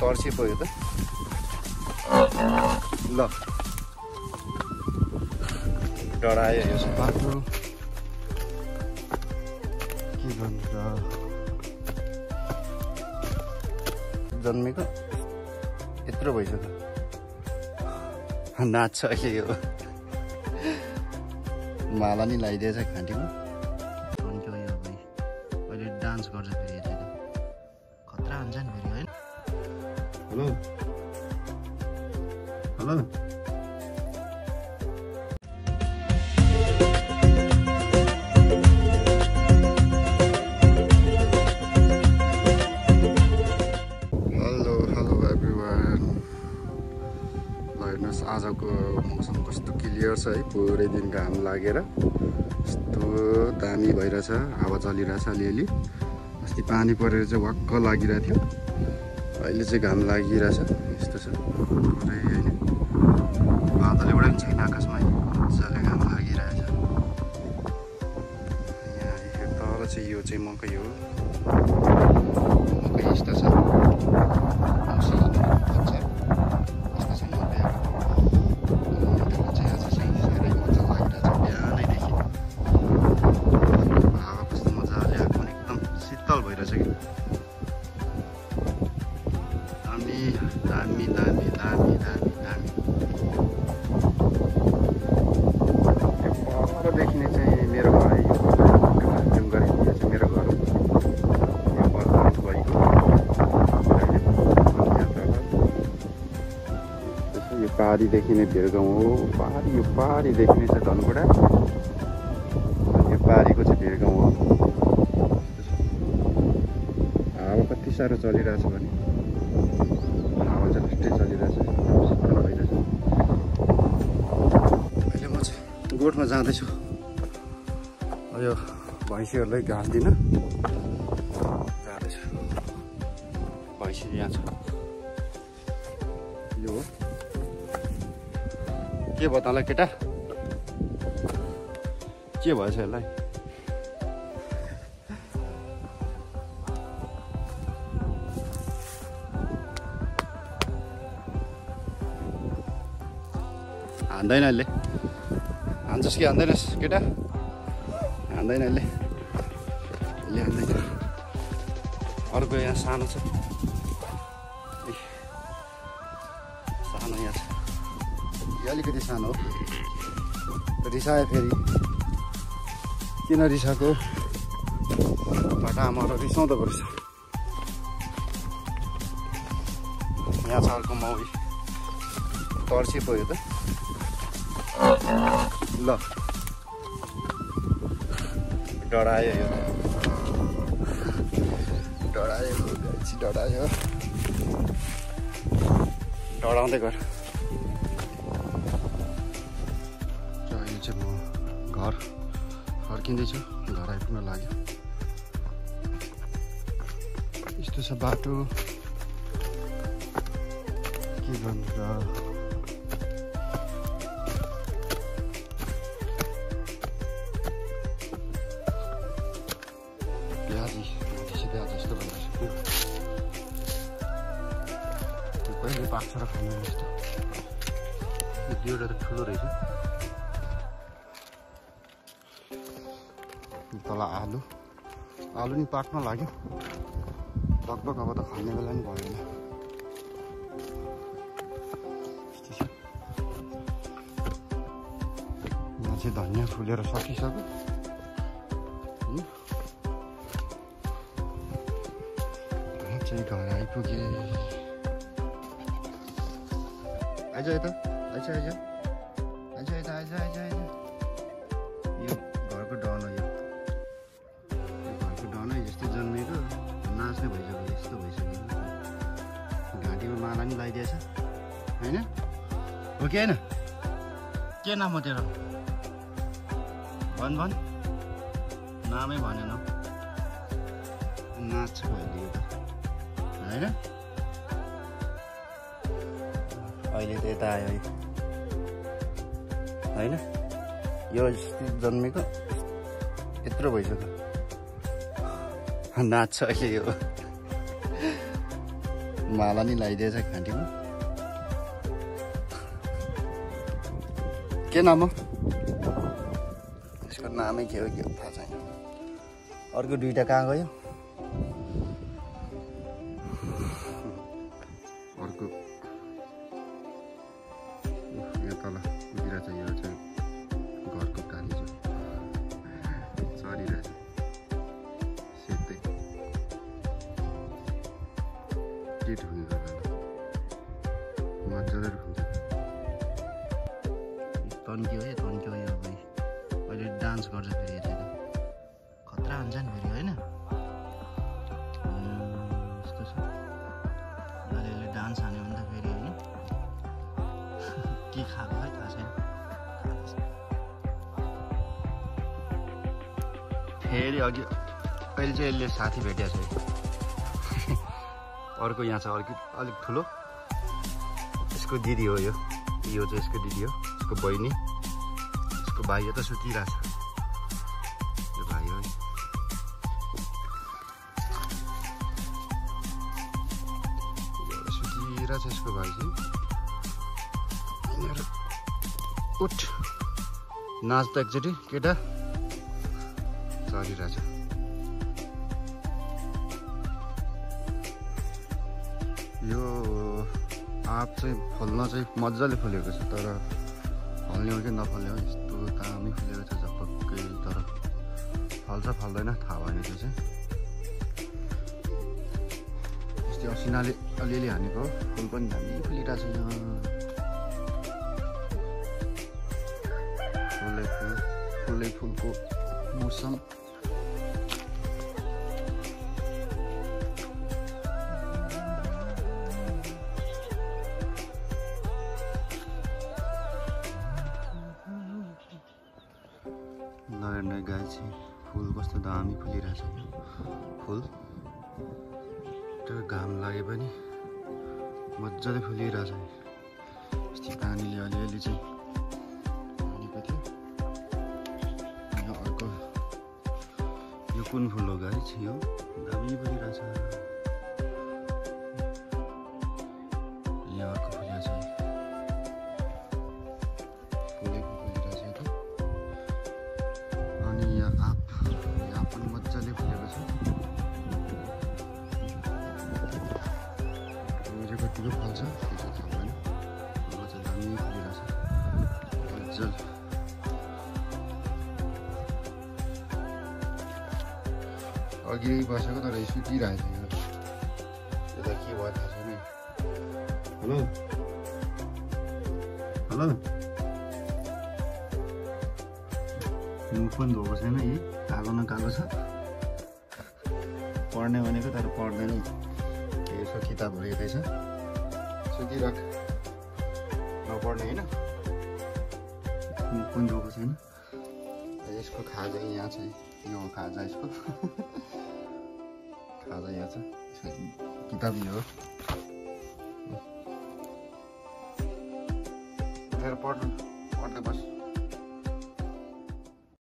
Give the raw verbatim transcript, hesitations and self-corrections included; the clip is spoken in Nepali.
तर्सी पो यो त ल डरायो यो बाटो के गर्नु त जन्मेको यत्रो भइसक्यो नाच्छ अहिले यो माला नि लगाइदिएछ घाँटीमा भनेको यो भाइ अहिले डान्स गर्छ फेरि यसले त खतरा हुन्छ नि फेरि होइन हेलो हेलो आजको मौसम कस्तो क्लियर छ है पुरै दिन घाम लागेर यस्तो दामी भइरहेछ हावा चलिरहेछ अलिअलि अस्ति पानी परेर चाहिँ वाक्क लागिरहेको थियो अहिले चाहिँ घाम लागिरहेछ यस्तो छ पुरै अहिले बादल एउटा पनि छैन आकाशमा मजाले घाम लागिरहेछ यहाँ तल चाहिँ यो चाहिँ मकै हो मकै यस्तो छ दामी दामी दामी दामी दामी पर देखिने चाहिँ मेरो घर है जुम गरेको यो चाहिँ मेरो घर हो यो बर्खाइत भएको यो पहाडी देखिने भेरगाउँ हो पहाडी यो पहाडी देखिने चाहिँ धनकुटा यो पहाडीको चाहिँ भेरगाउँ हो हावा कति साह्रो चलिरहेछ भने चलिरहेछ भइरहेछ अहिले म चाहिँ गोठमा जाँदैछु यो भैँसीहरूलाई घाँस दिन जाँदैछु भैँसी यहाँ छ यो हो के भयो तँलाई केटा के भएछ यसलाई हान्दैन अहिले हान्छस् कि हान्दैनस् केटा हान्दैन अहिले अहिले हान्दैन अर्को यहाँ सानो छ सानो यहाँ छ यो अलिकति सानो हो रिसायो फेरि किन रिसाएको बाटामा रिसाउँदो रहेछ यहाँ छ अर्को मौरी तर्सी पो यो त ल डरायो यो डरायो डरायो डराउँदै गर अहिले चाहिँ म घर फर्किँदैछु घर आइपुग्न लाग्यो यस्तो छ बाटो के गर्नु र कहिले पाक्छ र खानु जस्तो यो दुईवटा त ठुलो रहेछ तल आलु आलु नि पाक्न लाग्यो लगभग अब त खाने बेला नि भएन यहाँ चाहिँ धनियाँ फुलेर सकिसक्यो चाहिँ घर आइपुगे आइज यता आइज आइज आइज आइज आइज आइज आइज यो घरको डन हो यो घरको डन जस्तो जन्मेको नाच्ने भइसक्यो यस्तो भइसक्यो घाँटीमा माला नि लगाइदिएछ होइन हो कि होइन के नाम हो तेरो भन भन नामै भनेन नाच्छ भइदियो त होइन अहिले त यता आयो है होइन यो जन्मेको यत्रो भइसक्यो नाच्छ अहिले यो माला नि लगाइदिएछ घाँटीमा। के नाम हो यसको? नामै के हो के हो थाहा छैन। अर्को दुईटा कहाँ गयो? अर्को यहाँ तल कुदिरहेछ। यो चाहिँ घरको काली छ, चरिरहेछ सेक्दै। के ढुङ्गे गर्दा मजाले ढुङ्छ। तन्क्यो है तन्क्यो यो भाइ। अहिले डान्स गर्छ फेरि यसले त खतरा हुन्छ नि फेरि होइन? यस्तो छ। अहिले यसले डान्स हान्यो भने त फेरि होइन के खाएको है थाहा छैन। फेरि अघि अहिले चाहिँ यसले साथी भेटेको छ। अर्को यहाँ छ, अर्को अलिक ठुलो। यसको दिदी हो यो। यो चाहिँ यसको दिदी हो, यसको बहिनी। यसको भाइ त सुतिरहेछ। यो भाइ हो सुतिरहेछ यसको भाइ चाहिँ। उठ नाच त एकचोटि केटा। चलिरहेछ। यो आँप चाहिँ फल्न चाहिँ मजाले फुलेको छ, तर फल्ने हो कि नफल्ने हो यस्तो दामी फुलेको छ झपक्कै। तर फल्छ फल्दैन थाहा भएन। त्यो चाहिँ यस्तै असिनाले अलिअलि हानेको फुल पनि दामी फुलिरहेको छ। यहाँ फुलै फुल फुलै फुलको मौसम। नयाँ नयाँ गाई चाहिँ फुल कस्तो दामी फुलिरहेछ। फुल त्यो घाम लागे पनि मजाले फुलिरहेछ। यस्तै पानीले अलिअलि चाहिँ हानेको थियो। यहाँ अर्को यो कुन फुल हो गाई चाहिँ? यो दामी फुलिरहेछ। यहाँ अर्को फुलिरहेछ। फुलेको फुलिरहेछ त। अनि यहाँ आँप यहाँ पनि मजाले फुलेको छ। कतिको फल्छ त्यो चाहिँ थाहा भएन। मजा दामी फुलिरहेछ मजाले। अघि बसेको तर सुतिरहेको थियो। यो त के भयो थाहा छैन। हेलो हेलो मुख पनि धोएको छैन। यी कालो न कालो छ। पढ्ने भनेको तर पढ्दैन। यसो किताबहरू हेर्दैछ। सुतिराख नपढ्ने होइन। मुख पनि धोएको छैन। यसको खाजा यहाँ छ। यो हो खाजा यसको। खाजा यहाँ छ। किताब यो हो। उठेर पढ्नु पढ्दै बस।